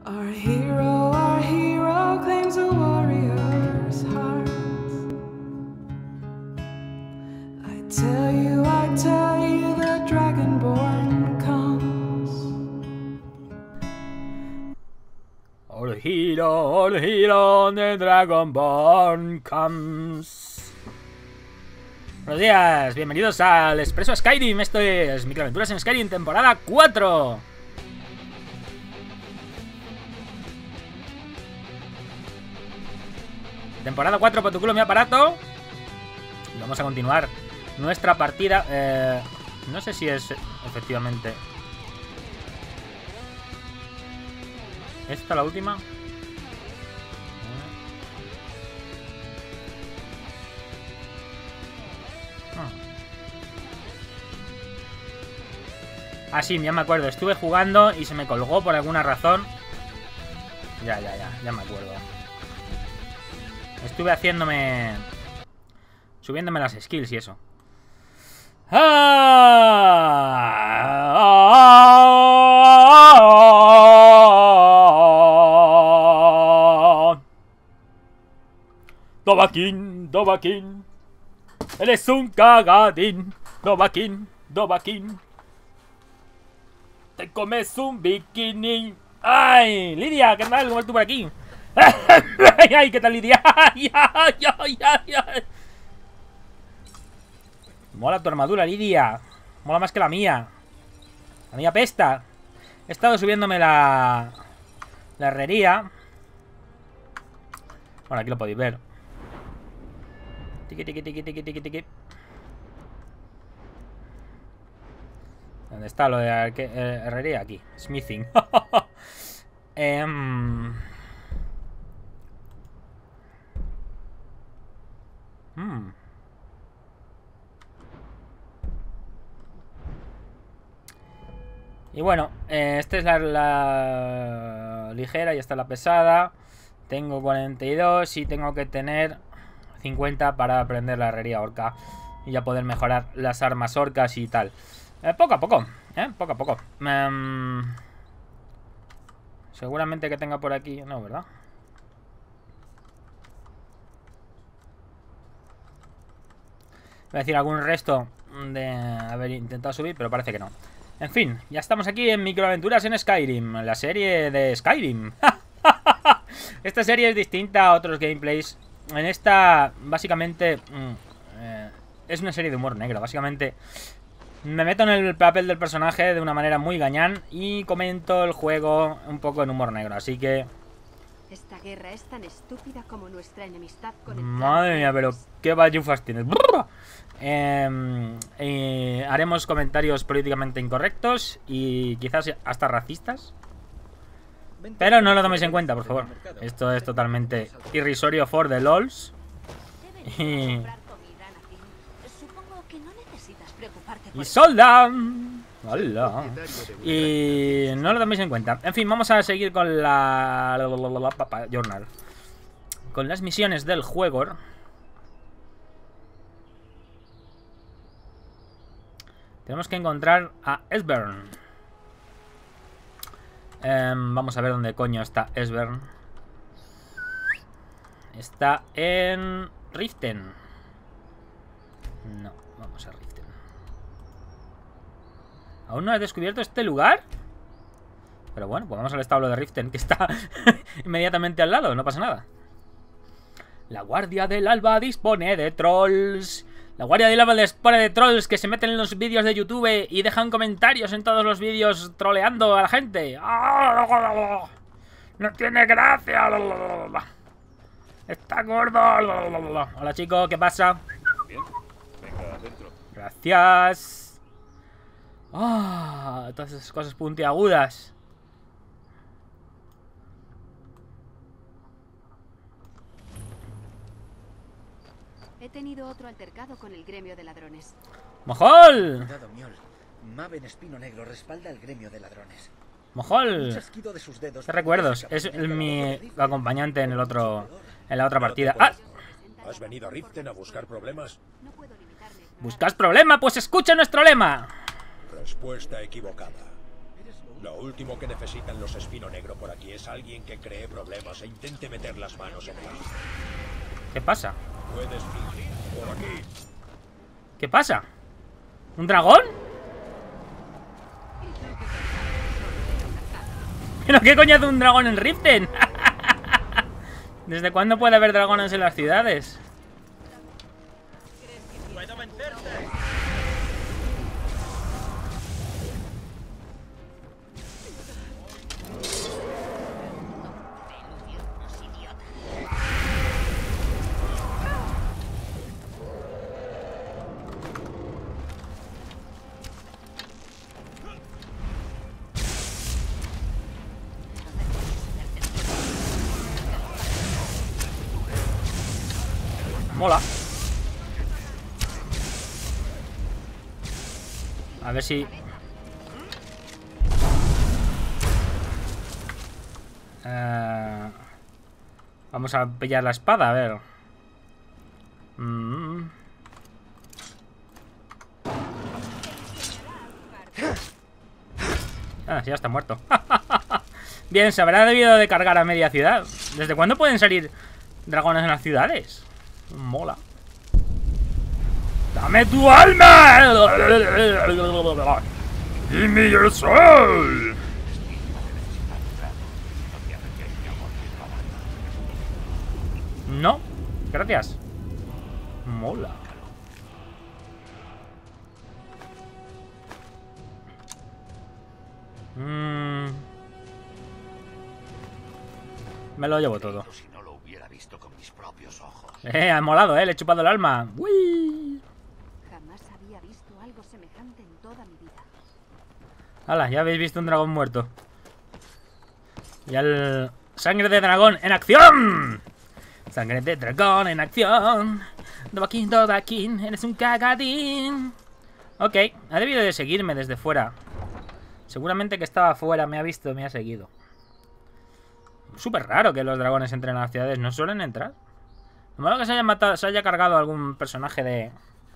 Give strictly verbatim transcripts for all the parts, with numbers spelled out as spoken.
Our hero, our hero claims a warrior's heart. I tell you, I tell you, the Dragonborn comes. Our hero, our hero, the Dragonborn comes. Buenos días, bienvenidos al Expreso Skyrim. Esto es Microaventuras en Skyrim, temporada cuatro. Temporada cuatro, para tu culo mi aparato. Y vamos a continuar nuestra partida. eh, No sé si es efectivamente esta la última. Ah, sí, ya me acuerdo. Estuve jugando y se me colgó por alguna razón. Ya, ya, ya, ya me acuerdo. Estuve haciéndome... subiéndome las skills y eso. Dovahkiin, Dovahkiin. Eres un cagadín. Dovahkiin, Dovahkiin. Te comes un bikini. ¡Ay! Lidia, ¿qué tal? ¿Cómo estás tú por aquí? ¡Ay, ay! ¿Qué tal, Lidia? ¡Ay, ay, ay, ay, ay! Mola tu armadura, Lidia. Mola más que la mía. La mía pesta. He estado subiéndome la... la herrería. Bueno, aquí lo podéis ver. Tiki, tiki, tiki, tiki, tiki, tiki. ¿Dónde está lo de arque eh, herrería? Aquí. Smithing. um... hmm. Y bueno, eh, esta es la, la ligera y esta es la pesada. Tengo cuarenta y dos y tengo que tener cincuenta para aprender la herrería orca. Y ya poder mejorar las armas orcas y tal. Eh, poco a poco, eh, poco a poco. Um, seguramente que tenga por aquí... No, ¿verdad? Voy a decir algún resto de haber intentado subir, pero parece que no. En fin, ya estamos aquí en Microaventuras en Skyrim, la serie de Skyrim. Esta serie es distinta a otros gameplays. En esta, básicamente, mm, eh, es una serie de humor negro. Básicamente, me meto en el papel del personaje de una manera muy gañán y comento el juego un poco en humor negro. Así que... Esta guerra es tan estúpida como nuestra enemistad con el... Madre mía, pero qué bayufas tienes. Eh, eh, haremos comentarios políticamente incorrectos y quizás hasta racistas. Pero no lo toméis en cuenta, por favor. Esto es totalmente irrisorio for the lols. Y... y solda. Hola. Y no lo toméis en cuenta. En fin, vamos a seguir con la... Papa Journal. Con las misiones del juego. Tenemos que encontrar a Esbern. Eh, vamos a ver dónde coño está Esbern. Está en Riften. No, vamos a Riften. ¿Aún no has descubierto este lugar? Pero bueno, pues vamos al establo de Riften, que está inmediatamente al lado, no pasa nada. La Guardia del Alba dispone de trolls. La Guardia del Alba dispone de trolls que se meten en los vídeos de YouTube y dejan comentarios en todos los vídeos troleando a la gente. No tiene gracia. Está gordo. Hola, chico, ¿qué pasa? Bien, venga adentro. Gracias. Ah, todas esas cosas puntiagudas. He tenido otro altercado con el gremio de ladrones. ¡Mojol! Cuidado, Miol. Maven Espino Negro respalda el gremio de ladrones. ¡Mojol! Un chasquido de sus dedos. ¿Qué recuerdos? Es el- mi acompañante en el otro... en la otra partida. ¡Ah! ¿Has venido a Riften a buscar problemas? No puedo limitarme. ¿Buscas problema? Pues escucha nuestro lema. Respuesta equivocada. Eres lo Lo último que necesitan los Espino Negro por aquí es alguien que cree problemas e intente meter las manos en el asunto. ¿Qué pasa? Puedes fingir por aquí. ¿Qué pasa? ¿Un dragón? ¿Pero qué coño hace un dragón en Riften? ¿Desde cuándo puede haber dragones en las ciudades? ¡Puedo vencerte! Mola. A ver si... Eh... Vamos a pillar la espada, a ver. Mm. Ah, ya está muerto. Bien, se habrá debido de cargar a media ciudad. ¿Desde cuándo pueden salir dragones en las ciudades? Mola. ¡Dame tu alma! ¡Give me your soul! No, gracias. Mola. Mm. Me lo llevo todo. Si no lo hubiera visto con mis propios ojos. Eh, ha molado, eh, le he chupado el alma. ¡Uy! Jamás había visto algo semejante en toda mi vida. Hala, ya habéis visto un dragón muerto. Y el... ¡Sangre de dragón en acción! ¡Sangre de dragón en acción! Dobaquín, Dobaquín, eres un cagadín. Ok, ha debido de seguirme desde fuera. Seguramente que estaba fuera, me ha visto, me ha seguido. Súper raro que los dragones entren a las ciudades, no suelen entrar. Lo malo que se haya matado, se haya cargado algún personaje de...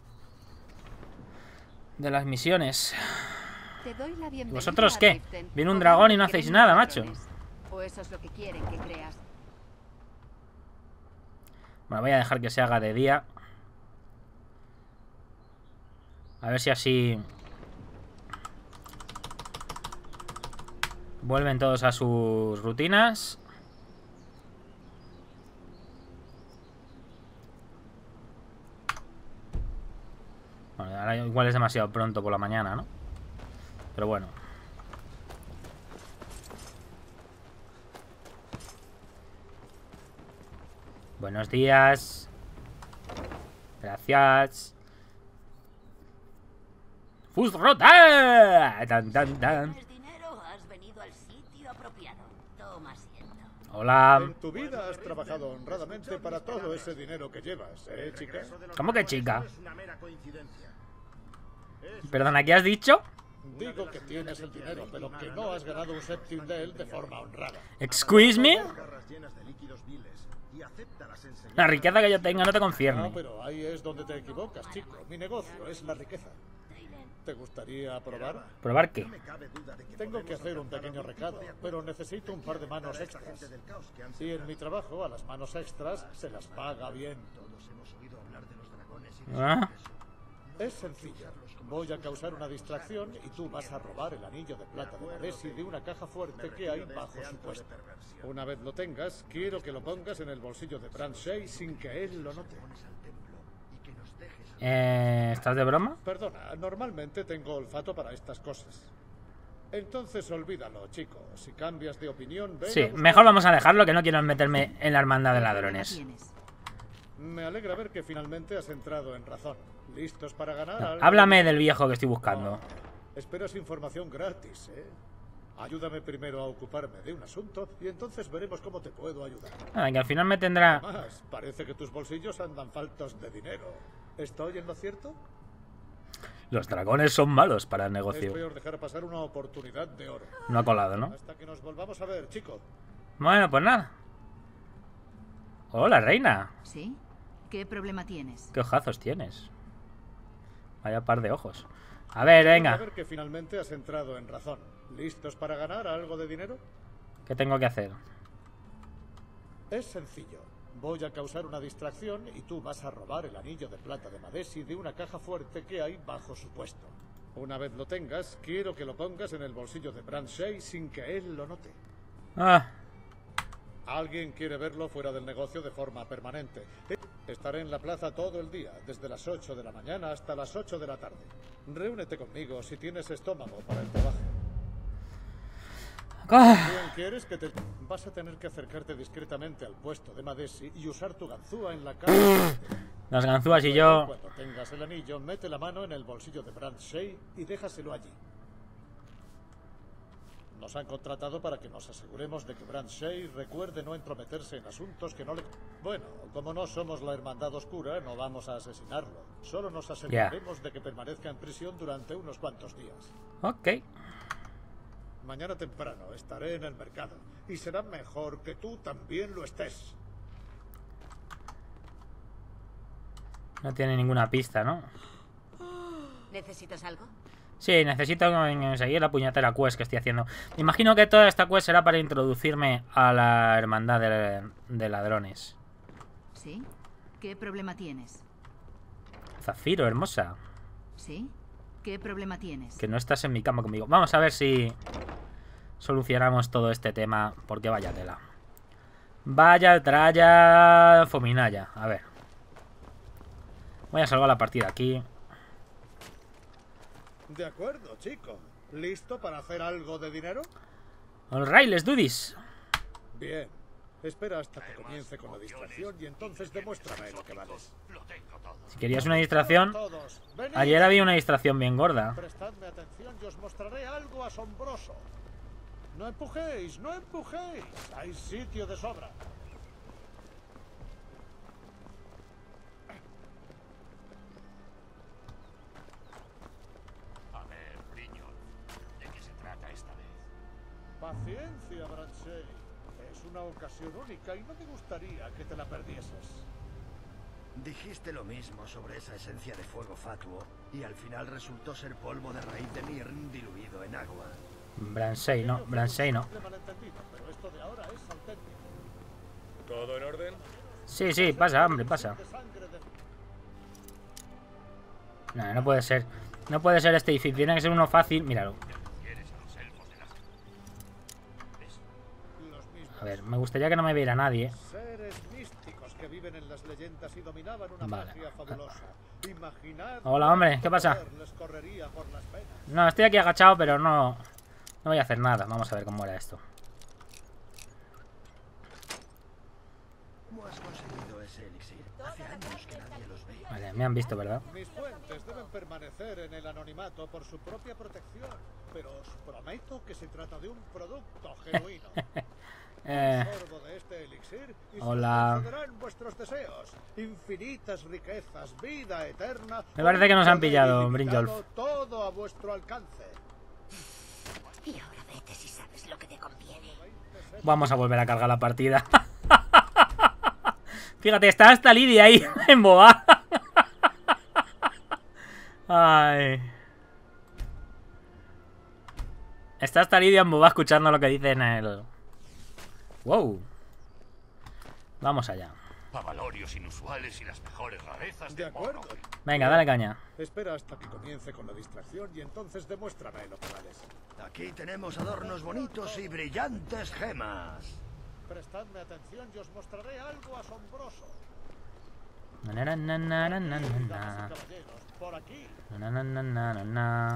de las misiones. Te doy la bienvenida. ¿Vosotros a qué? Riften. Viene un ¿O dragón y bien no que hacéis vienen nada, ladrones? macho. O eso es lo que quieren que creas. Bueno, voy a dejar que se haga de día. A ver si así... vuelven todos a sus rutinas. Bueno, ahora igual es demasiado pronto por la mañana, ¿no? Pero bueno. Buenos días. Gracias. ¡Fusrota! Tan, tan, tan. ¿Tienes dinero? Has venido al sitio apropiado. Toma asiento. Hola. En tu vida has trabajado honradamente para todo ese dinero que llevas, ¿eh, chica? ¿Cómo que chica? Es una mera coincidencia. Perdona, ¿qué has dicho? Digo que tienes el dinero, pero que no has ganado un séptimo de él de forma honrada. ¿Excuse me? Garras llenas de líquidos viles y acepta las enseñanzas. La riqueza que yo tenga no te No, concierne. pero ahí es donde te equivocas, chico. Mi negocio es la riqueza. ¿Te gustaría probar? ¿Probar qué? Tengo que hacer un pequeño recado, pero necesito un par de manos extras. Y en mi trabajo a las manos extras se las paga bien. ¿Ah? Es sencillo. Voy a causar una distracción y tú vas a robar el anillo de plata de Madesi de una caja fuerte que hay bajo su puesto. Una vez lo tengas, quiero que lo pongas en el bolsillo de Brandshay sin que él lo note. Eh, ¿Estás de broma? Perdona, normalmente tengo olfato para estas cosas. Entonces olvídalo, chico. Si cambias de opinión, ven Sí, a buscar- mejor vamos a dejarlo, que no quiero meterme en la hermandad de ¿Qué ladrones. problema tienes? Me alegra ver que finalmente has entrado en razón. ¿Listos para ganar? No, algo? háblame del viejo que estoy buscando. Esperas información gratis, ¿eh? Ayúdame primero a ocuparme de un asunto y entonces veremos cómo te puedo ayudar. Ah, que al final me tendrá... Más, parece que tus bolsillos andan faltos de dinero. ¿Estoy en lo cierto? Los dragones son malos para el Es negocio. peor dejar pasar una oportunidad de oro. No ha colado, ¿no? Hasta que nos volvamos a ver, chico. Bueno, pues nada. Hola, reina. ¿Sí? ¿Qué problema tienes? ¿Qué ojazos tienes? Vaya par de ojos. A ver, A venga. ver que finalmente has entrado en razón. ¿Listos para ganar algo de dinero? ¿Qué tengo que hacer? Es sencillo. Voy a causar una distracción y tú vas a robar el anillo de plata de Madesi de una caja fuerte que hay bajo su puesto. Una vez lo tengas, quiero que lo pongas en el bolsillo de Brandshay sin que él lo note. Ah, Alguien quiere verlo fuera del negocio de forma permanente. Estaré en la plaza todo el día, desde las ocho de la mañana hasta las ocho de la tarde. Reúnete conmigo si tienes estómago para el trabajo. ah. Bien, ¿quieres que te... Vas a tener que acercarte discretamente al puesto de Madesi y usar tu ganzúa en la cara. Las ganzúas y yo. Cuando tengas el anillo, mete la mano en el bolsillo de Brandshay y déjaselo allí. Nos han contratado para que nos aseguremos de que Brandshay recuerde no entrometerse en asuntos que no le... Bueno, como no somos la Hermandad Oscura, no vamos a asesinarlo. Solo nos aseguraremos yeah. de que permanezca en prisión durante unos cuantos días. Ok. Mañana temprano estaré en el mercado y será mejor que tú también lo estés. No tiene ninguna pista, ¿no? ¿Necesitas algo? Sí, necesito seguir la puñetera quest que estoy haciendo. Imagino que toda esta quest será para introducirme a la hermandad de, de ladrones. ¿Sí? ¿Qué problema tienes? Zafiro, hermosa. ¿Sí? ¿Qué problema tienes? Que no estás en mi cama conmigo. Vamos a ver si solucionamos todo este tema, porque vaya tela. Vaya tralla fominaya. A ver. Voy a salvar la partida aquí. De acuerdo, chico. ¿Listo para hacer algo de dinero? Alright, let's do this. Bien. Espera hasta que comience con la distracción y entonces demuéstrame lo que vales. Si querías una distracción, ayer había una distracción bien gorda. Prestadme atención y os mostraré algo asombroso. No empujéis, no empujéis. Hay sitio de sobra. A ver, Briñol, ¿de qué se trata esta vez? Paciencia, Brandshay. Es una ocasión única y no me gustaría que te la perdieses. Dijiste lo mismo sobre esa esencia de fuego fatuo y al final resultó ser polvo de raíz de Mirn diluido en agua. Brandshay no, Brandshay no. Pero esto de ahora es auténtico. ¿Todo en orden? Sí, sí, pasa, hombre, pasa. No, no puede ser. No puede ser este difícil. Tiene que ser uno fácil. Míralo. A ver, me gustaría que no me viera nadie. Seres místicos que viven en las leyendas y dominaban una Vale. magia fabulosa. Imaginad Hola, hombre, ¿qué pasa? les correría por las venas. No, estoy aquí agachado, pero no... No voy a hacer nada. Vamos a ver cómo era esto. ¿Cómo has conseguido ese elixir? Hace años que nadie los ve. Vale, me han visto, ¿verdad? Mis fuentes deben permanecer en el anonimato por su propia protección, pero os prometo que se trata de un producto genuino. Eh, Un sorbo de este elixir y se hola. concederán vuestros deseos, infinitas riquezas, vida eterna. Me parece que nos han poder pillado, ilimitado, Brynjolf. todo a vuestro alcance. Y ahora vete si sabes lo que te conviene. Vamos a volver a cargar la partida. Fíjate, está hasta Lidia ahí embobada. Ay. Está hasta Lidia embobada escuchando lo que dice en el... Wow. Vamos allá. Avalorios inusuales y las mejores rarezas De de acuerdo. Morrowind. Venga, dale caña. Espera hasta que comience con la distracción y entonces demuéstrame lo que vales. Aquí tenemos adornos bonitos y brillantes gemas. Prestadme atención y os mostraré algo asombroso. Na, na, na, na, na, na, Damas y na. caballeros, por aquí. Na, na, na, na, na, na.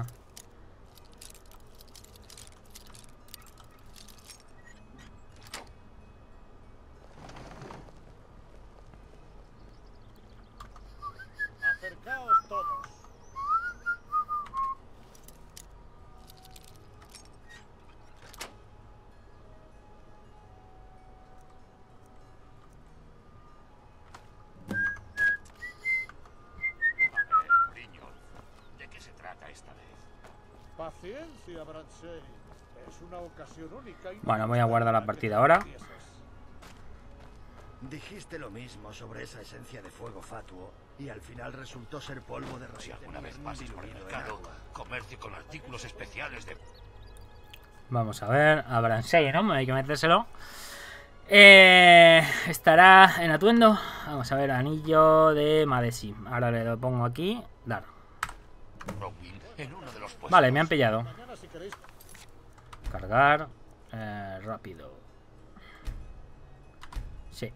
Acercaos todos. A ver, Briñol, ¿de qué se trata esta vez? Paciencia, Brandshay. Es una ocasión única y... Bueno, voy a guardar la partida ahora. Dijiste lo mismo sobre esa esencia de fuego fatuo y al final resultó ser polvo de raíz. Si alguna vez pases por el diluido en mercado, agua. comercio con artículos especiales de... Vamos a ver, habrán seis, ¿no? Hay que metérselo. Eh, estará en atuendo. Vamos a ver, anillo de Madesi. Ahora le lo pongo aquí. Dar. Browning, en uno de los puestos. Vale, me han pillado. Mañana, si queréis. Cargar. Eh, rápido. Sí.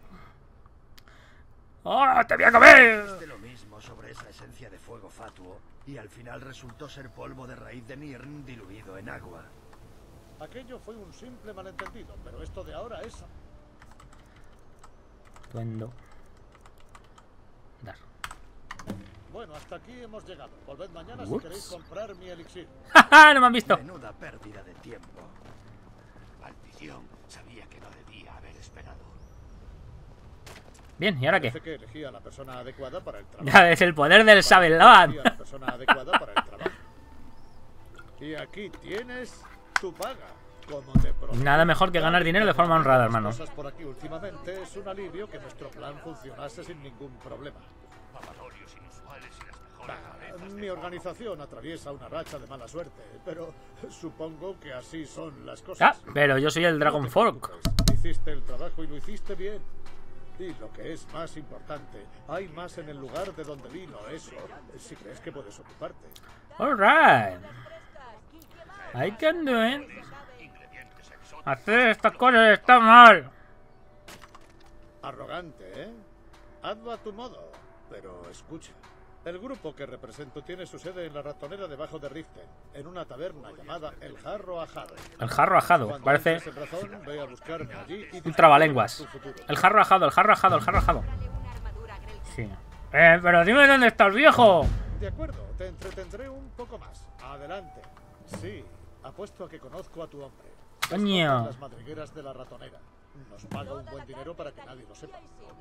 ¡Oh, te voy a comer! Dijiste lo mismo sobre esa esencia de fuego fatuo y al final resultó ser polvo de raíz de Nirn diluido en agua. Aquello fue un simple malentendido, pero esto de ahora es... Atuendo. Dar. Bueno, hasta aquí hemos llegado. Volved mañana Ups. si queréis comprar mi elixir. ¡Ja! No me han visto. Menuda pérdida de tiempo. Maldición, sabía que no debía haber esperado. Bien, ¿y ahora qué? Parece que elegí a la persona adecuada para el trabajo. Ya es el poder del Sabeloan. Elegí a la persona adecuada para el trabajo. Y aquí tienes tu paga. Como te prometí. Nada mejor que ganar dinero de forma honrada, hermano. Las cosas por aquí últimamente es un alivio que nuestro plan funcionase sin ningún problema. Papalorios inusuales y las mejores Bah, cabezas de- mi organización atraviesa una racha de mala suerte, pero supongo que así son las Ah, cosas. pero yo soy el No Dragon te Fork. preocupes, hiciste el trabajo y lo hiciste bien. Y lo que es más importante, hay más en el lugar de donde vino eso, si crees que puedes ocuparte. Alright. I can do it. Hacer estas cosas está mal. Arrogante, ¿eh? Hazlo a tu modo. Pero escucha, el grupo que represento tiene su sede en la ratonera debajo de Riften, en una taberna llamada El Jarro Ajado. El jarro ajado. Cuando Parece entres en razón, ve a buscarme allí y un trabalenguas. tu futuro. El jarro ajado, el jarro ajado, el jarro ajado. Sí. Eh, pero dime dónde está el viejo. De acuerdo, te entretendré un poco más. Adelante. Sí, apuesto a que conozco a tu hombre. Coño. Las madrigueras de la ratonera. Nos paga un buen dinero para que nadie lo sepa.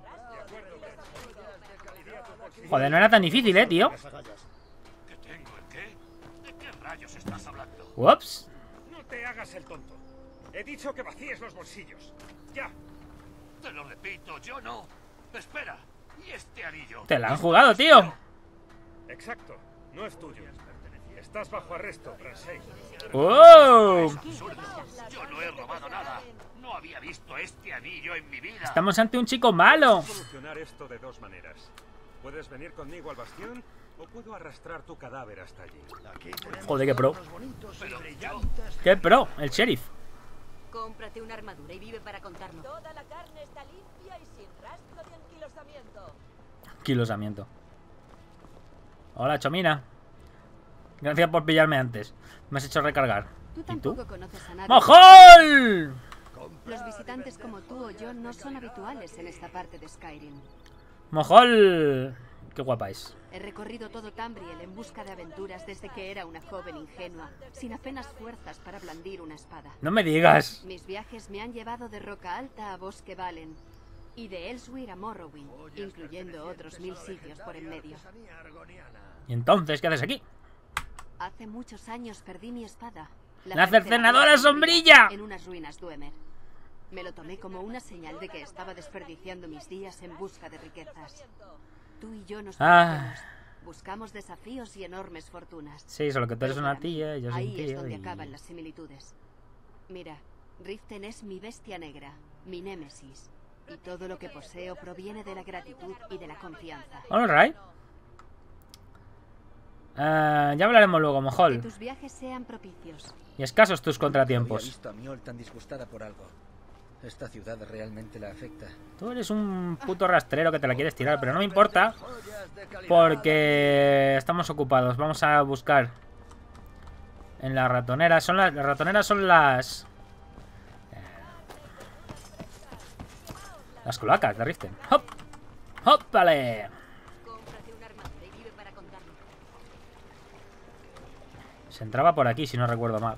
Joder, no era tan difícil, eh, tío. Las agallas. ¿Qué tengo el qué? ¿De qué rayos estás hablando? Ups. No te hagas el tonto. He dicho que vacíes los bolsillos. Ya. Te lo repito, yo no. Espera, ¿y este anillo? Te la han jugado, tío. Exacto. No es tuyo. Estás bajo arresto, Ramsey. ¡Oh! Absurdo. Yo no he robado nada. No había visto este anillo en mi vida. Estamos ante un chico malo. Solucionar esto de dos maneras. Puedes venir conmigo al bastión o puedo arrastrar tu cadáver hasta allí. Aquí tenemos Joder, qué pro. adornos bonitos y Pero yo- brillantes. ¡Qué pro! El sheriff. Cómprate una armadura y vive para contarnos. Toda la carne está limpia y sin rastro de anquilosamiento. Quilosamiento. Hola, Chomina. Gracias por pillarme antes. Me has hecho recargar. Tú ¿Y tampoco tú? conoces a nadie. ¡Mojol! Los visitantes como tú o yo no son habituales en esta parte de Skyrim. ¡Mojol! ¡Qué guapa es! He recorrido todo Tambriel en busca de aventuras desde que era una joven ingenua, sin apenas fuerzas para blandir una espada. ¡No me digas! Mis viajes me han llevado de Roca Alta a Bosque Valen y de Elsweyr a Morrowind, incluyendo otros mil sitios por en medio. Artesanía argoniana. ¿Y entonces qué haces aquí? Hace muchos años perdí mi espada. ¡La cercenadora sombrilla! En unas ruinas Dwemer. Me lo tomé como una señal de que estaba desperdiciando mis días en busca de riquezas. Tú y yo nos Ah. conocemos. Buscamos desafíos y enormes fortunas. Sí, solo que tú eres Pero una para mí, tía y yo soy un ahí es tío donde y... acaban las similitudes. Mira, Riften es mi bestia negra, mi némesis. Y todo lo que poseo proviene de la gratitud y de la confianza. Alright. Eh, ya hablaremos luego, Que Mojol. tus viajes sean propicios. Y escasos tus Había contratiempos. visto a Miol tan disgustada por algo. Esta ciudad realmente la afecta. Tú eres un puto rastrero que te la quieres tirar, pero no me importa. Porque estamos ocupados. Vamos a buscar en la ratonera. Son las, las ratoneras son las... Las cloacas de Riften. ¡Hop! ¡Hop! ¡Vale! Cómprate una armadura y vive para contarnos. Se entraba por aquí, si no recuerdo mal.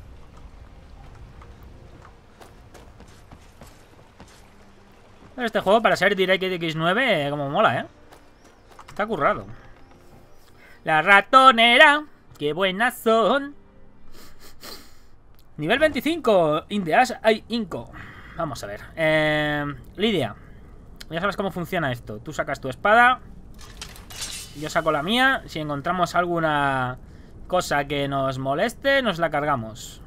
Este juego, para ser DirectX nueve, como mola, ¿eh? Está currado. La ratonera. ¡Qué buenas son! Nivel veinticinco. In the Ash hay Inco. Vamos a ver. Eh, Lidia. Ya sabes cómo funciona esto. Tú sacas tu espada, yo saco la mía. Si encontramos alguna cosa que nos moleste, nos la cargamos.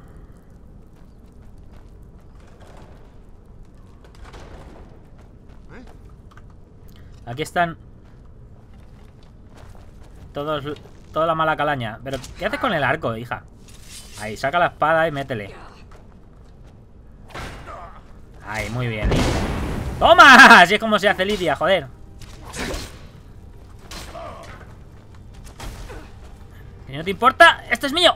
Aquí están todos, toda la mala calaña. Pero, ¿qué haces con el arco, hija? Ahí, saca la espada y métele. Ahí, muy bien. ¡Toma! Así es como se hace Lidia, joder. Si no te importa, esto es mío.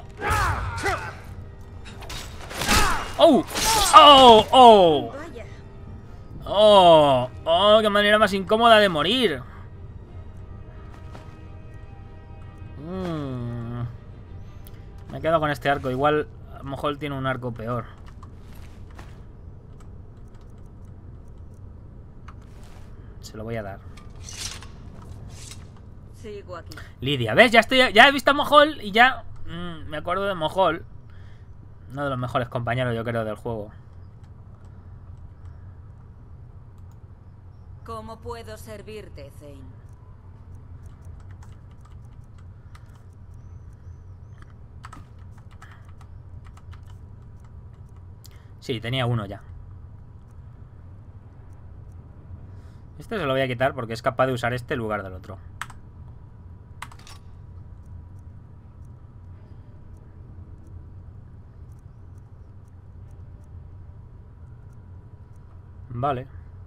¡Oh! ¡Oh! ¡Oh! ¡Oh! ¡Oh! ¡Qué manera más incómoda de morir! Mm. Me he quedado con este arco. Igual a lo mejor tiene un arco peor. Se lo voy a dar. Sigo aquí. Lidia, ¿ves? Ya estoy, ya he visto a Mohol y ya mmm, me acuerdo de Mohol. Uno de los mejores compañeros, yo creo, del juego. ¿Cómo puedo servirte, Zane? Sí, tenía uno ya. Este se lo voy a quitar porque es capaz de usar este en lugar del otro. Vale.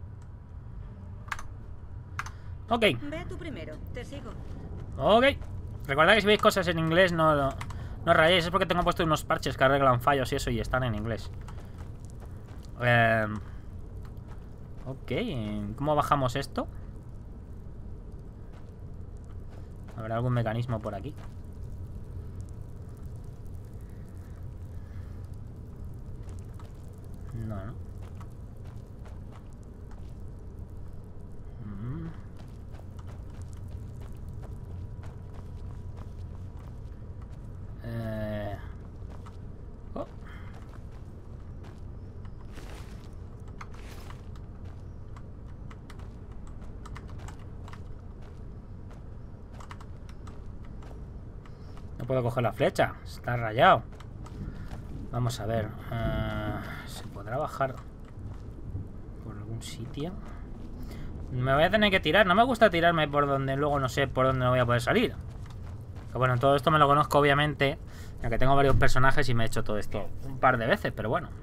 Ok. Ve tú primero, te sigo. Ok. Recordad que si veis cosas en inglés no, no, no rayéis. Es porque tengo puesto unos parches que arreglan fallos y eso y están en inglés. Eh, ok. ¿Cómo bajamos esto? ¿Habrá algún mecanismo por aquí? No, no. Mm. Eh... Oh. No puedo coger la flecha, está rayado. Vamos a ver. Uh, ¿Se podrá bajar por algún sitio? Me voy a tener que tirar. No me gusta tirarme por donde luego no sé por dónde no voy a poder salir. Pero bueno, todo esto me lo conozco obviamente, ya que tengo varios personajes y me he hecho todo esto un par de veces, pero bueno.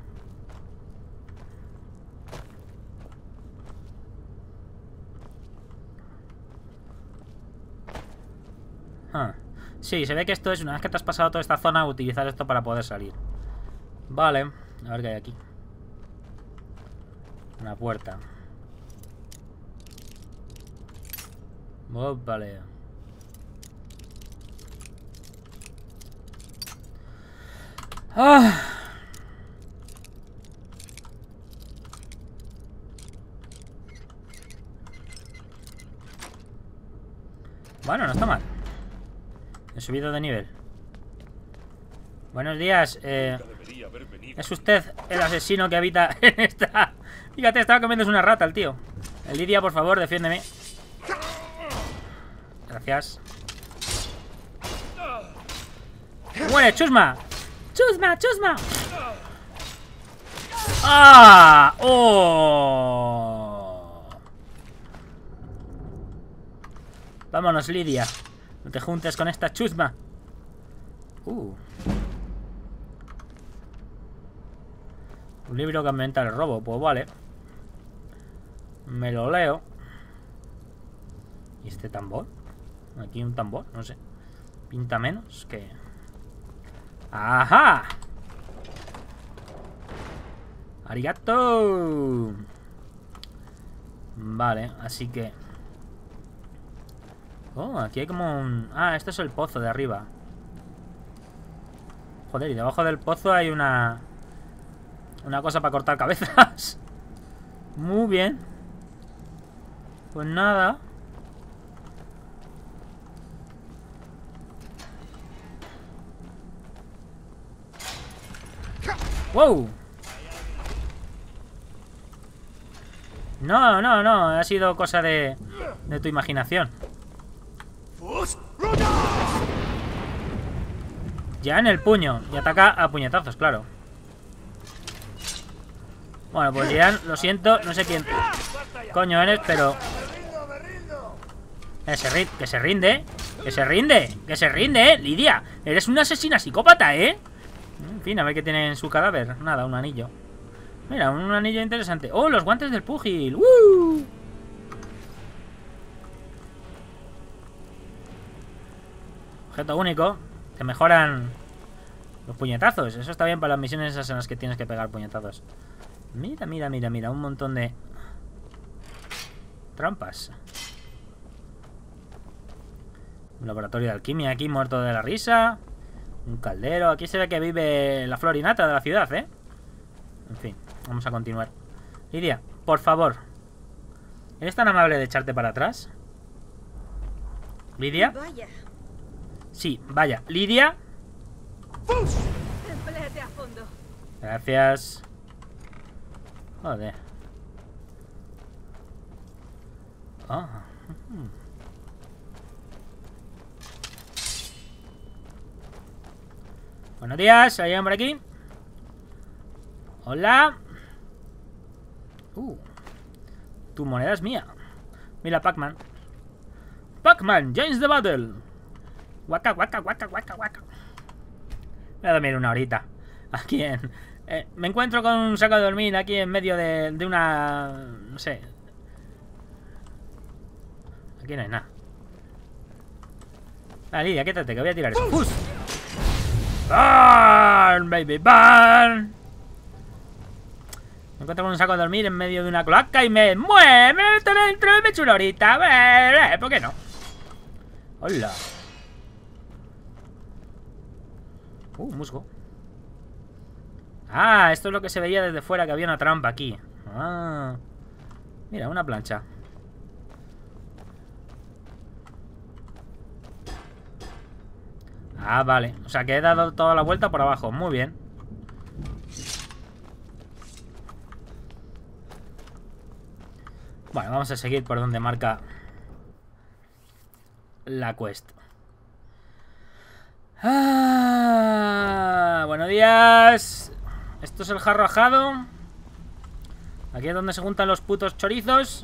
Ah. Sí, se ve que esto es una vez que te has pasado toda esta zona, utilizar esto para poder salir. Vale, a ver qué hay aquí. Una puerta. Oh, vale. Ah. Bueno, no está mal. He subido de nivel. Buenos días. Eh, ¿Es usted el asesino que habita en esta? Fíjate, estaba comiéndose una rata el tío. El Lidia, por favor, defiéndeme. Gracias. ¡Muere, chusma! ¡Chusma, chusma! ¡Ah! ¡Oh! Vámonos, Lidia. No te juntes con esta chusma. Uh. Un libro que aumenta el robo. Pues vale. Me lo leo. ¿Y este tambor? Aquí un tambor, no sé. Pinta menos que... ¡Ajá! ¡Arigato! Vale, así que... Oh, aquí hay como un... Ah, esto es el pozo de arriba. Joder, y debajo del pozo hay una... Una cosa para cortar cabezas. Muy bien. Pues nada. ¡Wow! No, no, no. Ha sido cosa de, de tu imaginación. Ya en el puño. Y ataca a puñetazos, claro. Bueno, pues Jean, lo siento. No sé quién coño eres, pero... Que se, ri que se rinde. Que se rinde. Que se rinde, eh. Lidia, eres una asesina psicópata, eh. En fin, a ver qué tiene en su cadáver. Nada, un anillo. Mira, un anillo interesante. ¡Oh, los guantes del púgil! ¡Uh! Objeto único. Te mejoran los puñetazos. Eso está bien para las misiones esas en las que tienes que pegar puñetazos. Mira, mira, mira, mira. Un montón de trampas. Un laboratorio de alquimia aquí muerto de la risa. Un caldero. Aquí se ve que vive la florinata de la ciudad, ¿eh? En fin, vamos a continuar. Lidia, por favor. ¿Eres tan amable de echarte para atrás? ¿Lidia? Vaya. Sí, vaya. ¿Lidia? Empléate a fondo. Gracias. Joder. Oh. Buenos días, ¿alguien por aquí? Hola. Uh. Tu moneda es mía. Mira, Pac-Man. Pac-Man, James the Battle. Guaca, guaca, guaca, guaca, guaca. Voy a dormir una horita. Aquí en... Eh, me encuentro con un saco de dormir aquí en medio de, de una... No sé. Aquí no hay nada. Ah, Lidia, quédate, que voy a tirar eso. ¡Pus! ¡Burn, baby, burn! Me encuentro con un saco de dormir en medio de una cloaca y me mueve, me meto dentro y me echo una horita. ¿Por qué no? Hola. Uh, musgo. Ah, esto es lo que se veía desde fuera, que había una trampa aquí. Ah. Mira, una plancha. Ah, vale. O sea que he dado toda la vuelta por abajo. Muy bien. Bueno, vamos a seguir por donde marca la quest. Ah, buenos días. Esto es el jarro ajado. Aquí es donde se juntan los putos chorizos.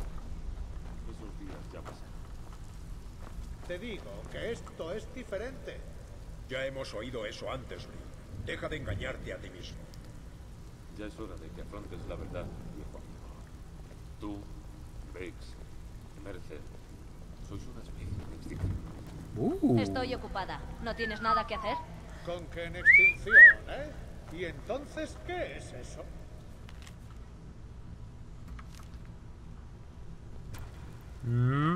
Te digo que esto es diferente. Ya hemos oído eso antes, Lee. Deja de engañarte a ti mismo. Ya es hora de que afrontes la verdad, viejo amigo. Tú, Briggs, Mercer, sois una especie en extinción. Uh. Estoy ocupada. ¿No tienes nada que hacer? Con que en extinción, ¿eh? ¿Y entonces qué es eso? Mm.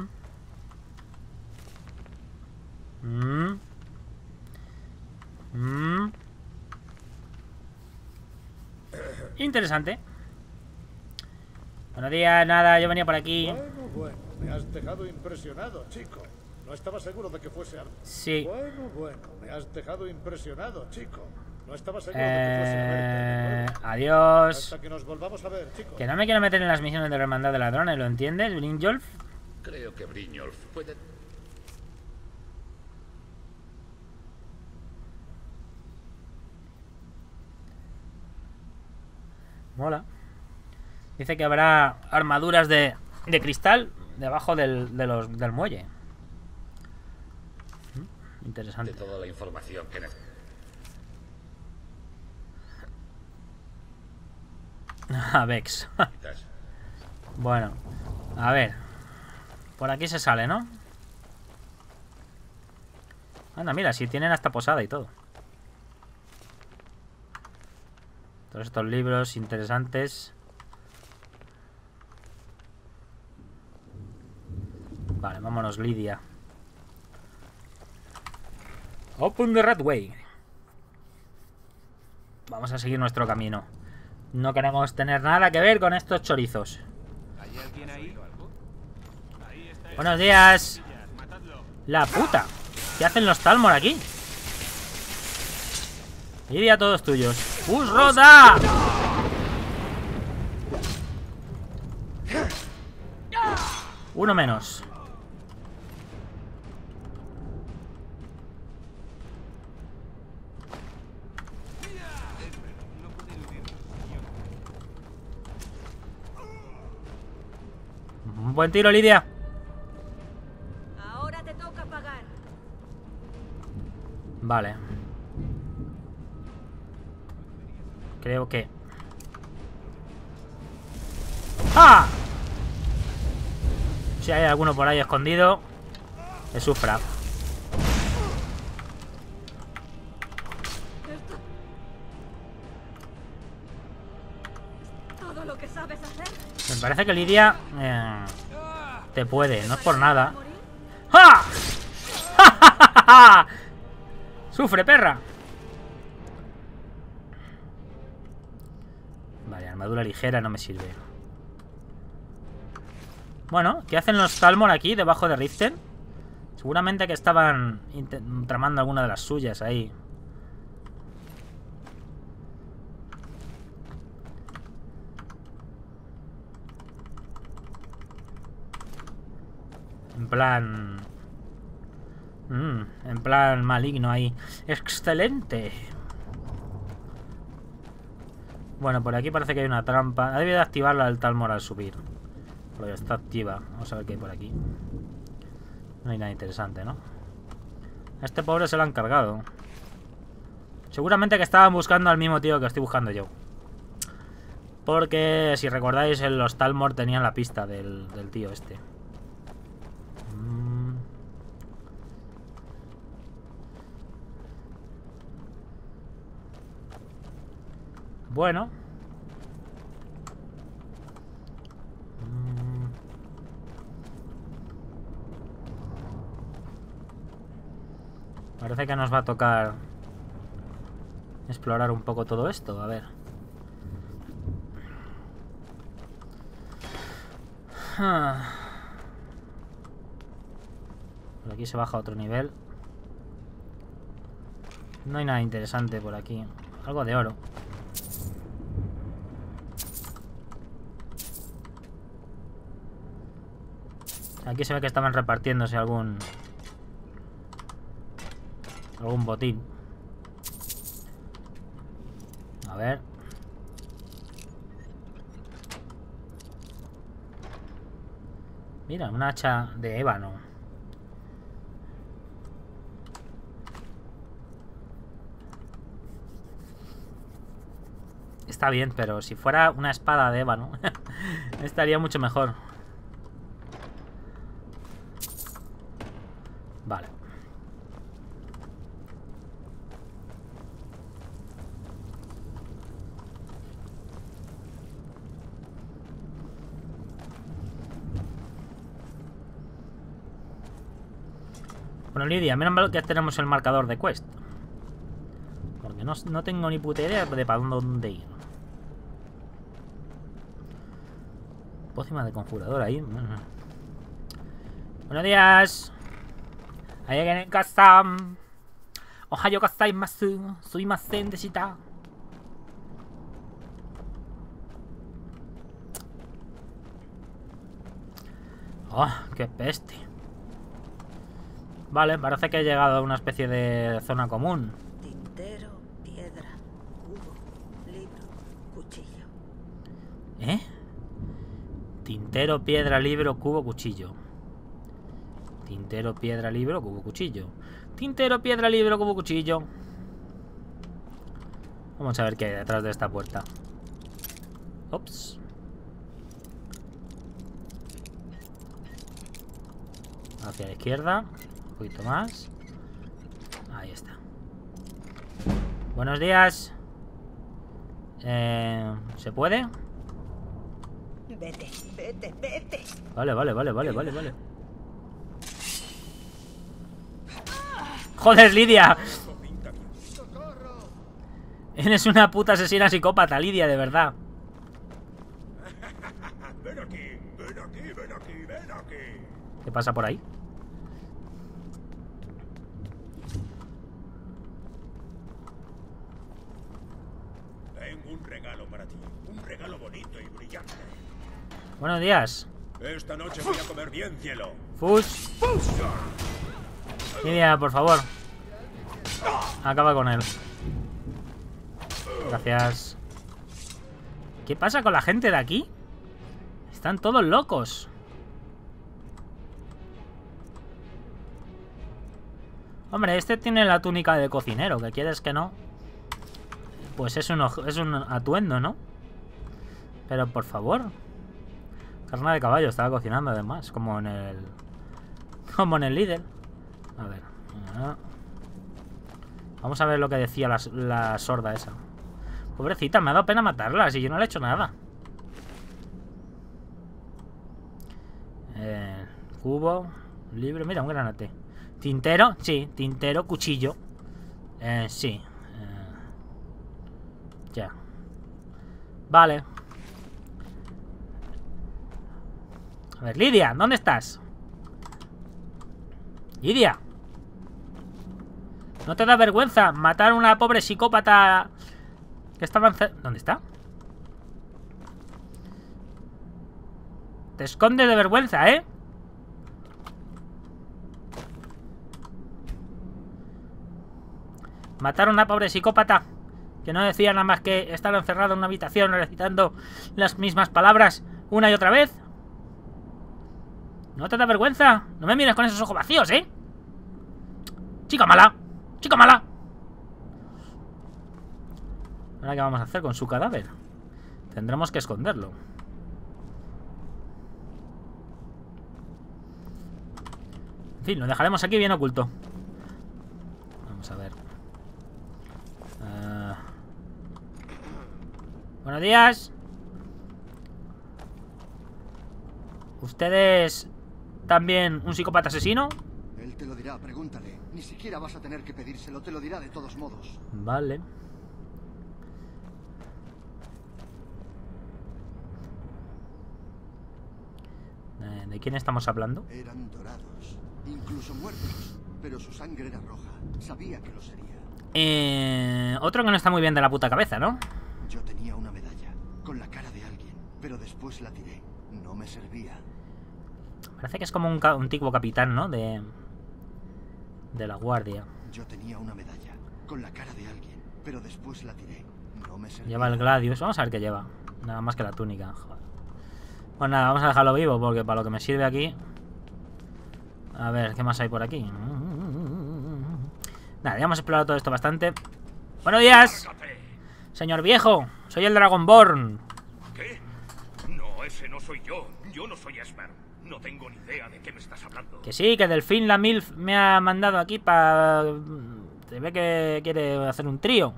Mm. Mm. Interesante. Buenos días, nada, yo venía por aquí. Bueno, bueno, me has dejado impresionado, chico. No estaba seguro de que fuese algo. Sí. Bueno, bueno, me has dejado impresionado, chico. No estaba seguro Eh... de que fuese a verte. Adiós. Hasta que nos volvamos a ver, chico. Que no me quiero meter en las misiones de la hermandad de ladrones, ¿lo entiendes, Brynjolf? Creo que Brynjolf puede... Mola. Dice que habrá armaduras de, de cristal debajo del, de los, del muelle. Interesante. De toda la información que necesito. Ah, Vex. Bueno, a ver. Por aquí se sale, ¿no? Anda, mira, si tienen hasta posada y todo. Todos estos libros interesantes. Vale, vámonos, Lidia. Open the red way. Vamos a seguir nuestro camino. No queremos tener nada que ver con estos chorizos. ¿Hay alguien ahí? Buenos días. La puta. ¿Qué hacen los Talmor aquí? Lidia, todos tuyos. ¡Usroda! Uno menos. Un buen tiro, Lidia. Ahora te toca pagar. Vale. Creo que... ¡Ah! Si hay alguno por ahí escondido, que sufra. Todo lo que sabes hacer. Me parece que Lidia eh, te puede, no es por nada. ¡Ja! ¡Ja, ja, ja, ja! ¡Sufre, perra! Vale, armadura ligera no me sirve. Bueno, ¿qué hacen los Thalmor aquí, debajo de Riften? Seguramente que estaban tramando alguna de las suyas ahí. En plan... Mm, en plan maligno ahí. ¡Excelente! Bueno, por aquí parece que hay una trampa. Ha debido de activarla el Thalmor al subir. Porque está activa. Vamos a ver qué hay por aquí. No hay nada interesante, ¿no? A este pobre se lo han cargado. Seguramente que estaban buscando al mismo tío que estoy buscando yo. Porque, si recordáis, los Thalmor tenían la pista del, del tío este. Mm. Bueno. Mm. Parece que nos va a tocar explorar un poco todo esto. A ver. Ah. Por aquí se baja a otro nivel. No hay nada interesante por aquí. Algo de oro. Aquí se ve que estaban repartiéndose algún... algún botín. A ver. Mira, un hacha de ébano. Está bien, pero si fuera una espada de ébano estaría mucho mejor. Vale. Bueno, Lidia, menos mal que tenemos el marcador de quest. Porque no, no tengo ni puta idea de para dónde ir. Pócima de conjurador ahí. Buenos días. Ahí en casa. Ohayo gozaimasu. Suimasen deshita. Oh, qué peste. Vale, parece que he llegado a una especie de zona común. Tintero, piedra, cubo, libro, cuchillo. ¿Eh? Tintero, piedra, libro, cubo, cuchillo. Tintero, piedra, libro, cubo, cuchillo. Tintero, piedra, libro, cubo, cuchillo. Vamos a ver qué hay detrás de esta puerta. Ops. Hacia la izquierda. Un poquito más. Ahí está. Buenos días. Eh, ¿Se puede? Vete, vete, vete. Vale, vale, vale, vale, vale, vale. ¡Joder, Lidia! Eres una puta asesina psicópata, Lidia, de verdad. Ven aquí, ven aquí, ven aquí, ven aquí. ¿Qué pasa por ahí? Tengo un regalo para ti. Un regalo bonito y brillante. Buenos días. Esta noche voy a comer bien, cielo. Fush. Lidia, por favor. Acaba con él. Gracias. ¿Qué pasa con la gente de aquí? Están todos locos. Hombre, este tiene la túnica de cocinero. ¿Qué quieres que no? Pues es un, es un atuendo, ¿no? Pero por favor. Carne de caballo, estaba cocinando además. Como en el... Como en el líder. A ver. Vamos a ver lo que decía la, la sorda esa. Pobrecita, me ha dado pena matarla. Si yo no le he hecho nada. Eh, cubo. Libre. Mira, un granate. Tintero. Sí, tintero, cuchillo. Eh, sí. Eh, ya. Vale. A ver, Lidia, ¿dónde estás? Lidia. ¿No te da vergüenza matar a una pobre psicópata que estaba en... ¿Dónde está? Te escondes de vergüenza, ¿eh? Matar a una pobre psicópata que no decía nada más que estar encerrado en una habitación recitando las mismas palabras una y otra vez. ¿No te da vergüenza? No me mires con esos ojos vacíos, ¿eh? Chica mala. Chica mala. ¿Ahora qué vamos a hacer con su cadáver? Tendremos que esconderlo. En fin, lo dejaremos aquí bien oculto. Vamos a ver. Uh... Buenos días. ¿Ustedes también un psicópata asesino? Él te lo dirá, pregúntale. Ni siquiera vas a tener que pedírselo, te lo dirá de todos modos. Vale. ¿De, de quién estamos hablando? Eran dorados, incluso muertos, pero su sangre era roja. Sabía que lo sería. Eh, otro que no está muy bien de la puta cabeza, ¿no? Yo tenía una medalla con la cara de alguien, pero después la tiré. No me servía. Parece que es como un, ca un antiguo capitán, ¿no? De... De la guardia. Yo tenía una medalla con la cara de alguien, pero después la tiré. No me servía. Lleva el Gladius. Vamos a ver qué lleva. Nada más que la túnica. Joder. Pues nada, vamos a dejarlo vivo porque para lo que me sirve aquí... A ver, ¿qué más hay por aquí? Nada, ya hemos explorado todo esto bastante. ¡Buenos días! Señor viejo, soy el Dragonborn. ¿Qué? No, ese no soy yo. Yo no soy Esmer. No tengo ni idea de qué me estás hablando. Que sí, que Delfín la Milf me ha mandado aquí para... Se ve que quiere hacer un trío.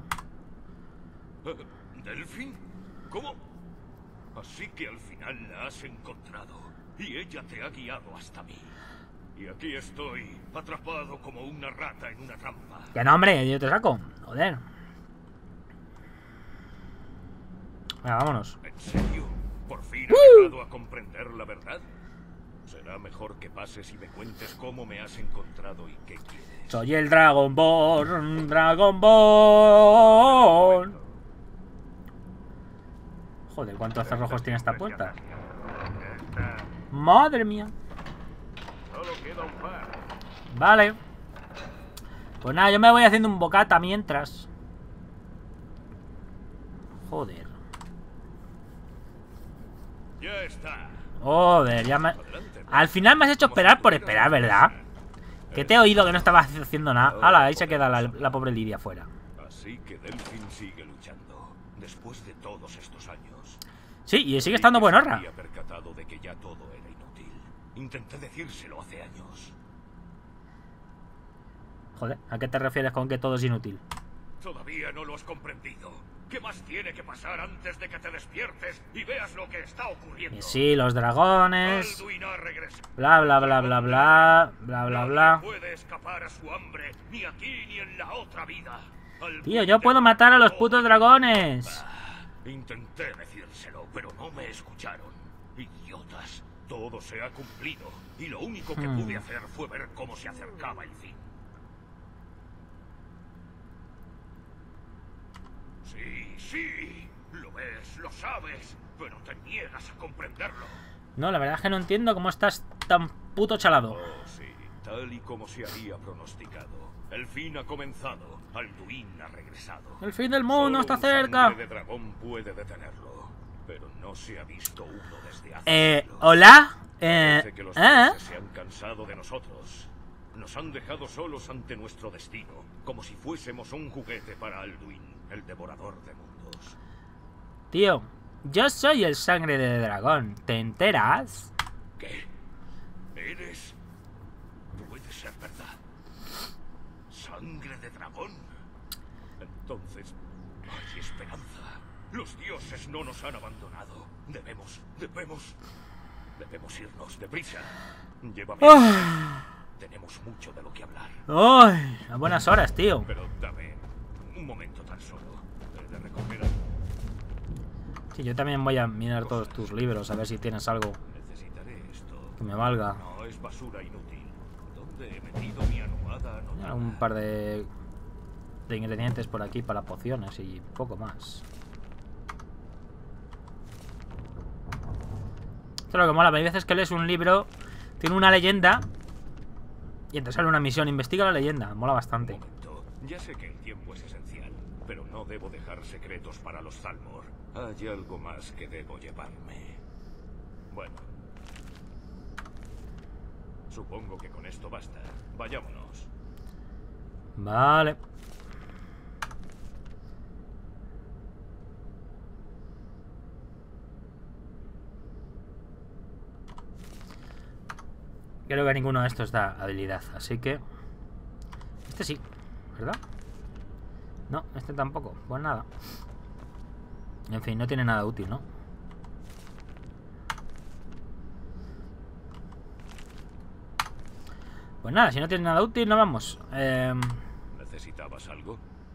¿Delfín? ¿Cómo? Así que al final la has encontrado y ella te ha guiado hasta mí. Y aquí estoy, atrapado como una rata en una trampa. Que no, hombre, yo te saco. Joder. Venga, vámonos. ¿En serio? ¿Por fin has llegado a comprender la verdad? Será mejor que pases y me cuentes cómo me has encontrado y qué quieres. Soy el Dragonborn, Dragonborn. Joder, ¿cuántos cerrojos tiene esta puerta? Madre mía. Vale. Pues nada, yo me voy haciendo un bocata mientras. Joder. Ya está. Joder, ya me... Al final me has hecho esperar por esperar, ¿verdad? Que te he oído que no estabas haciendo nada. Hala, ahí se queda la, la pobre Lidia fuera. Así que Delfín sigue luchando después de todos estos años. Sí, y sigue estando buenorra. Había percatado de que ya todo era inútil. Intenté decírselo hace años. Joder, ¿a qué te refieres con que todo es inútil? Todavía no lo has comprendido. ¿Qué más tiene que pasar antes de que te despiertes y veas lo que está ocurriendo? Y sí, los dragones. Bla, bla, bla, bla, bla. Bla, bla, bla. No puede escapar a su hambre, ni aquí ni en la otra vida. Tío, yo puedo matar a los putos dragones. Intenté decírselo, pero no me escucharon. Idiotas. Todo se ha cumplido. Y lo único que Hmm. pude hacer fue ver cómo se acercaba el fin. Sí, sí. Lo ves, lo sabes. Pero te niegas a comprenderlo. No, la verdad es que no entiendo cómo estás tan puto chalado. Oh, sí, tal y como se había pronosticado. El fin ha comenzado. Alduin ha regresado. El fin del mundo Solo está un cerca. sangre de dragón puede detenerlo, pero no se ha visto uno desde hace Eh, siglos. hola. Eh, Parece que los ¿eh? dioses se han cansado de nosotros. Nos han dejado solos ante nuestro destino, como si fuésemos un juguete para Alduin, el devorador de mundos. Tío, yo soy el sangre de dragón. ¿Te enteras? ¿Qué? ¿Eres? Puede ser verdad. ¿Sangre de dragón? Entonces, hay esperanza. Los dioses no nos han abandonado. Debemos, debemos, debemos irnos deprisa. Llévame. Oh. Tenemos mucho de lo que hablar. ¡Ay! A buenas horas, tío. Pero dame un momento tan solo. He de recoger algo. Sí, yo también voy a mirar todos tus libros, a ver si tienes algo Necesitaré esto. que me valga. No es basura inútil. ¿Dónde he metido mi almohada anotada? Un par de, de ingredientes por aquí para pociones y poco más. Esto es lo que mola. Hay veces que lees un libro, tiene una leyenda y entonces sale una misión. Investiga la leyenda. Mola bastante. Un momento. Ya sé que el tiempo es esencial, pero no debo dejar secretos para los Thalmor. Hay algo más que debo llevarme. Bueno. Supongo que con esto basta. Vayámonos. Vale. Creo que ninguno de estos da habilidad, así que... Este sí, ¿verdad? No, este tampoco. Pues nada. En fin, no tiene nada útil, ¿no? Pues nada, si no tiene nada útil, no vamos. Eh... ¿Necesitabas algo?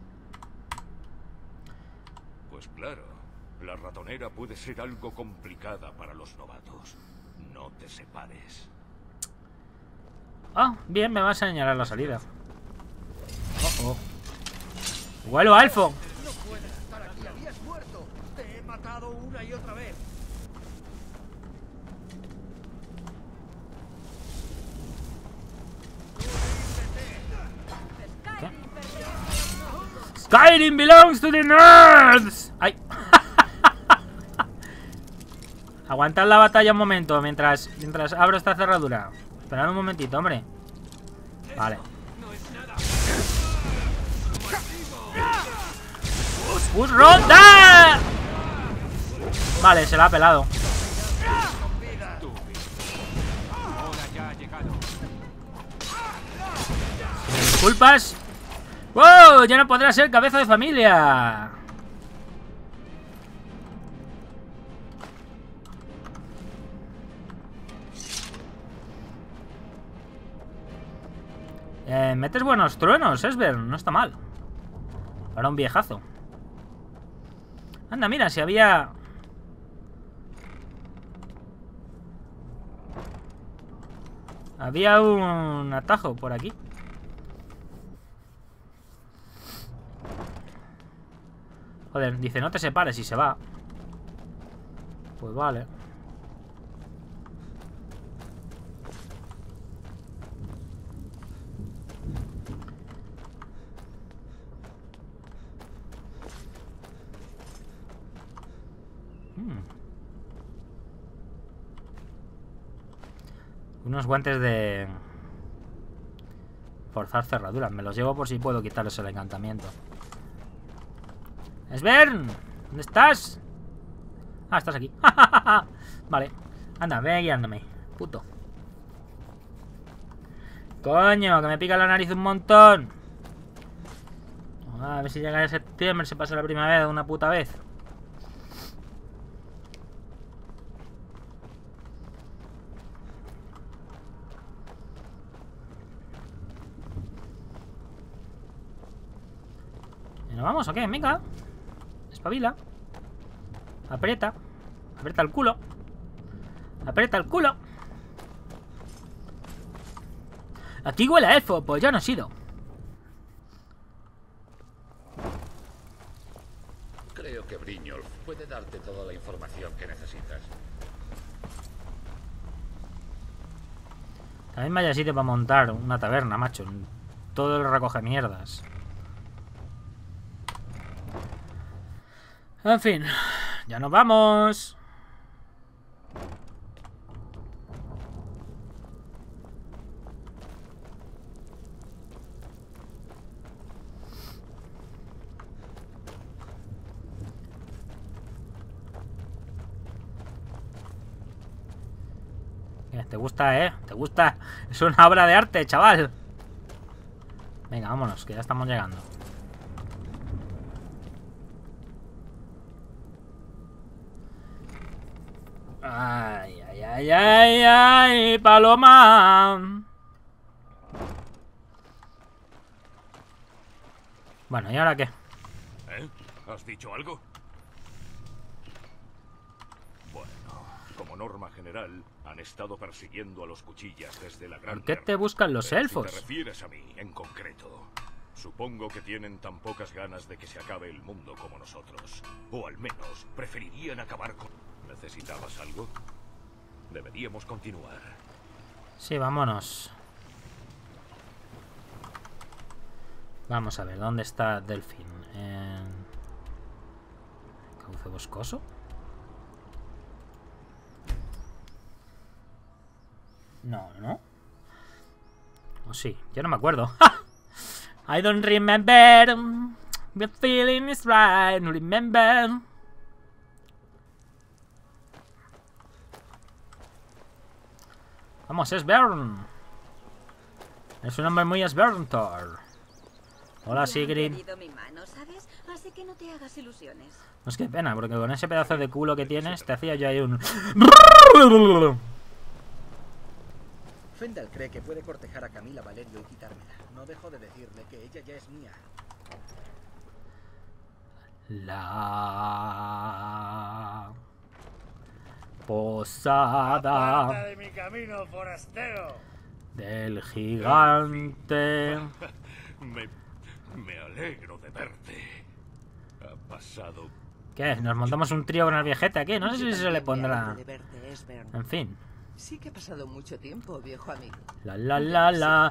Pues claro, la ratonera puede ser algo complicada para los novatos. No te separes. Ah, bien, me vas a señalar la salida. Oh, oh. ¡Vuelo, Alfo! No puedes estar aquí, habías muerto. Te he matado una y otra vez. ¿Qué? Skyrim belongs to the nerds. ¡Ay! Aguantad la batalla un momento mientras, mientras abro esta cerradura. Esperad un momentito, hombre. Vale. ¡Push ronda! Vale, se la ha pelado. Disculpas. ¡Wow! Ya no podrá ser cabeza de familia. Eh, metes buenos truenos, Esber. No está mal. Para un viejazo. Anda, mira, si había... Había un atajo por aquí. Joder, dice no te separes y se va. Pues vale. Hmm. Unos guantes de... forzar cerraduras. Me los llevo por si puedo quitarles el encantamiento. ¡Esbern! ¿Dónde estás? Ah, estás aquí. Vale. Anda, ve guiándome. Puto. Coño, que me pica la nariz un montón. A ver si llega en septiembre, se pasa la primavera de una puta vez. ¿Y nos vamos o qué? Venga. Espabila. Aprieta. Aprieta el culo. Aprieta el culo. Aquí huele a elfo, pues ya no he sido. Creo que Brynjolf puede darte toda la información que necesitas. También vaya sitio para montar una taberna, macho. Todo el recoge mierdas. En fin, ya nos vamos. Te gusta, ¿eh? Te gusta. Es una obra de arte, chaval. Venga, vámonos, que ya estamos llegando. Ay, ay, ay, ay, ay, paloma. Bueno, ¿y ahora qué? ¿Eh? ¿Has dicho algo? Bueno, como norma general, han estado persiguiendo a los cuchillas desde la gran... ¿Por qué te buscan los Pero elfos? Si te refieres a mí, en concreto, supongo que tienen tan pocas ganas de que se acabe el mundo como nosotros. O al menos, preferirían acabar con... ¿Necesitabas algo? Deberíamos continuar. Sí, vámonos. Vamos a ver, ¿dónde está Delfín? En... ¿Cauce boscoso? No, ¿no? ¿O sí? Yo no me acuerdo. I don't remember. The feeling is right. No remember. Vamos, es Bern. Es un hombre muy Esberntor. Hola, Sigrid. Mi mano, ¿sabes? Así que no te hagas ilusiones. No es que pena, porque con ese pedazo de culo que tienes, te hacía yo ahí un... Fendel cree que puede cortejar a Camila Valerio y quitármela. No dejo de decirle que ella ya es mía. La... posada... Aparta de mi camino, forastero. Del gigante... me, me alegro de verte. Ha pasado... ¿Qué? ¿Nos montamos un trío con el viejete aquí? No sé si se le pondrá... En fin. Sí que ha pasado mucho tiempo, viejo amigo. La la la la...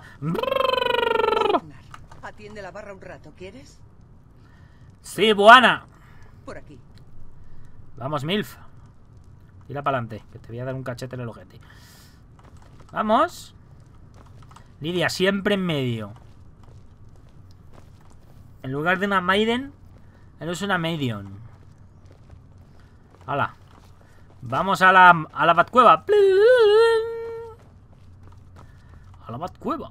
Atiende la barra un rato, ¿quieres? Sí, buena. Por aquí. Vamos, Milf. Tira para adelante, que te voy a dar un cachete en el ojete. Vamos. Lidia, siempre en medio. En lugar de una Maiden, eres una Maiden. Hala. Vamos a la, a la Batcueva. A la Batcueva.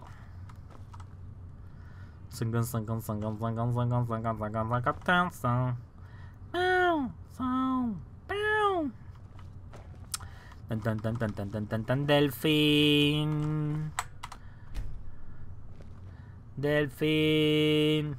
Tan tan tan tan tan tan tan tan Delfín. Delfín.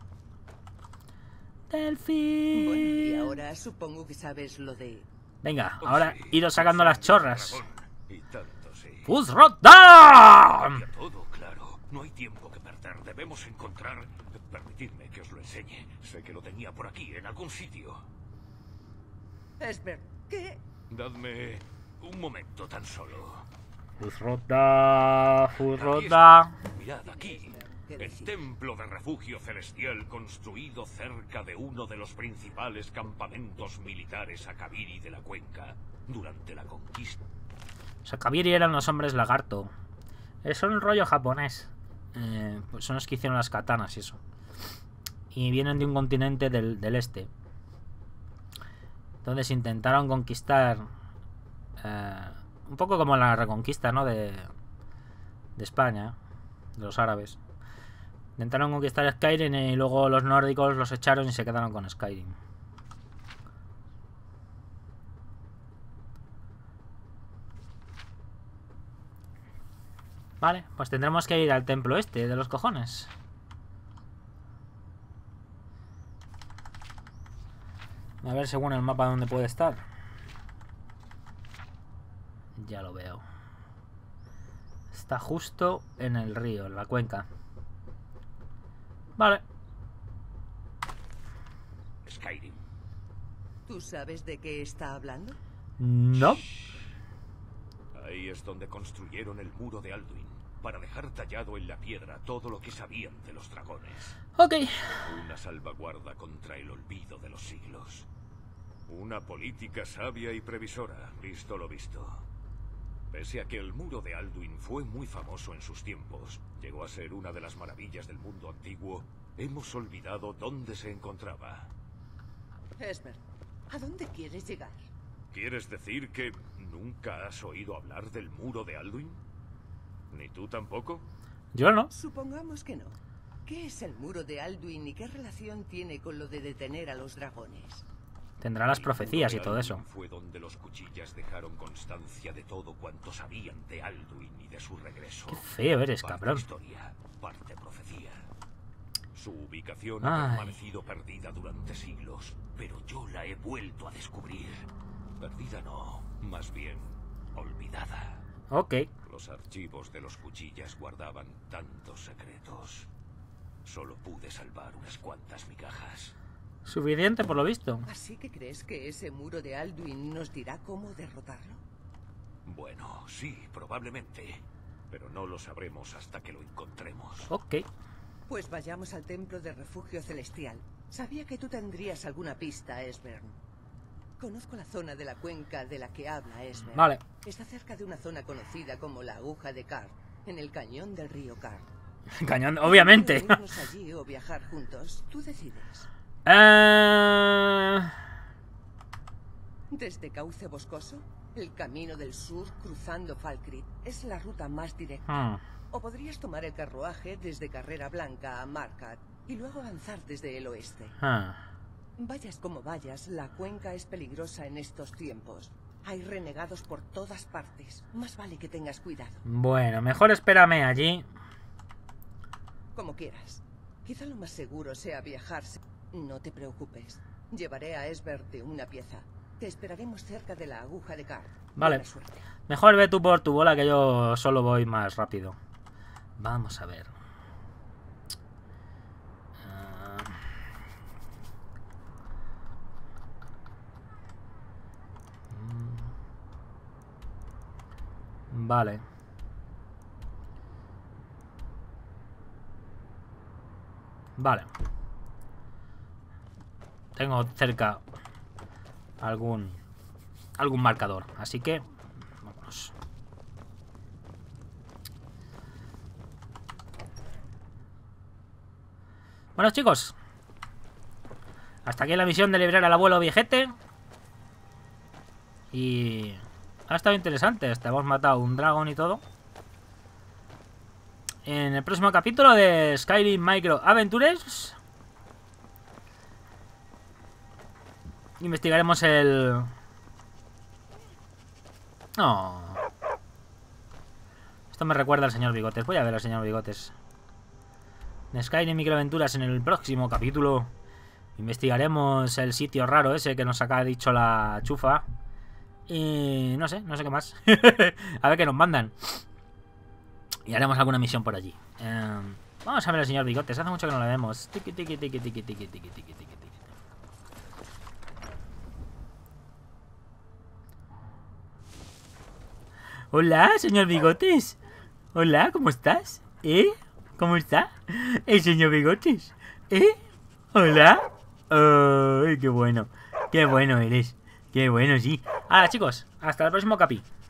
Delfín. Bueno, y ahora supongo que sabes lo de... Venga, ahora iros sacando las chorras. Y tanto, sí. ¡Fusroda! Todo claro. No hay tiempo que perder. Debemos encontrar... Permitidme que os lo enseñe. Sé que lo tenía por aquí, en algún sitio. Esbern, ¿qué? Dadme un momento tan solo. Fusroda, Fusroda. Mirad aquí. El templo de refugio celestial construido cerca de uno de los principales campamentos militares Akaviri de la cuenca durante la conquista. Los Akaviri eran los hombres lagarto. Eh, son un rollo japonés. Eh, pues son los que hicieron las katanas y eso. Y vienen de un continente del, del este. Entonces intentaron conquistar... Eh, un poco como la reconquista, ¿no? De, de España. De los árabes. Intentaron conquistar Skyrim y luego los nórdicos los echaron y se quedaron con Skyrim. Vale, pues tendremos que ir al templo este de los cojones. A ver según el mapa dónde puede estar. Ya lo veo. Está justo en el río, en la cuenca. Vale. Skyrim. ¿Tú sabes de qué está hablando? No. Ahí es donde construyeron el muro de Alduin. para dejar tallado en la piedra todo lo que sabían de los dragones. Ok. Una salvaguarda contra el olvido de los siglos. Una política sabia y previsora, visto lo visto. Pese a que el muro de Alduin fue muy famoso en sus tiempos, llegó a ser una de las maravillas del mundo antiguo, hemos olvidado dónde se encontraba. Esbern, ¿a dónde quieres llegar? ¿Quieres decir que nunca has oído hablar del muro de Alduin? ¿Ni tú tampoco? Yo no. Supongamos que no. ¿Qué es el muro de Alduin y qué relación tiene con lo de detener a los dragones? Tendrá las profecías y todo eso. Fue donde los cuchillas dejaron constancia de todo cuanto sabían de Alduin y de su regreso. Qué feo eres, parte cabrón. Historia, parte profecía. Su ubicación Ay. ha permanecido perdida durante siglos, pero yo la he vuelto a descubrir. Perdida no, más bien olvidada. Ok. Los archivos de los cuchillas guardaban tantos secretos. Solo pude salvar unas cuantas migajas. Suficiente por lo visto. ¿Así que crees que ese muro de Alduin nos dirá cómo derrotarlo? Bueno, sí, probablemente. Pero no lo sabremos hasta que lo encontremos. Ok. Pues vayamos al templo de refugio celestial. Sabía que tú tendrías alguna pista, Esbern. Conozco la zona de la cuenca de la que habla Esbern. Vale. Está cerca de una zona conocida como la aguja de Kar, en el cañón del río Kar. Cañón, obviamente. Irnos allí o viajar juntos, tú decides. Uh... Desde Cauce Boscoso, el camino del sur cruzando Falkreath es la ruta más directa. Hmm. O podrías tomar el carruaje desde Carrera Blanca a Markat y luego avanzar desde el oeste. Ah. Vayas como vayas, la cuenca es peligrosa en estos tiempos. Hay renegados por todas partes. Más vale que tengas cuidado. Bueno, mejor espérame allí. Como quieras. Quizá lo más seguro sea viajar. No te preocupes. Llevaré a Esbern una pieza. Te esperaremos cerca de la aguja de Kar. Vale. Buena suerte. Mejor ve tú por tu bola, que yo solo voy más rápido. Vamos a ver. Uh... Vale. Vale. Tengo cerca algún algún marcador, así que vámonos. Bueno, chicos, hasta aquí la misión de liberar al abuelo viejete. Y ha estado interesante. Hasta hemos matado un dragón y todo. En el próximo capítulo de Skyrim Micro Adventures investigaremos el... No. Esto me recuerda al señor Bigotes. Voy a ver al señor Bigotes. De Skyrim Microaventuras en el próximo capítulo investigaremos el sitio raro ese que nos ha dicho la chufa. Y no sé, no sé qué más. A ver qué nos mandan. Y haremos alguna misión por allí. Eh, vamos a ver al señor Bigotes. Hace mucho que no lo vemos. Tiki, tiki, tiki, tiki, tiki, tiki, tiki, tiki. Hola, señor Bigotes. Hola, ¿cómo estás? ¿Eh? ¿Cómo está? El señor Bigotes. ¿Eh? Hola. ¡Ay, qué bueno! ¡Qué bueno eres! ¡Qué bueno, sí! Ahora, chicos, hasta el próximo capi.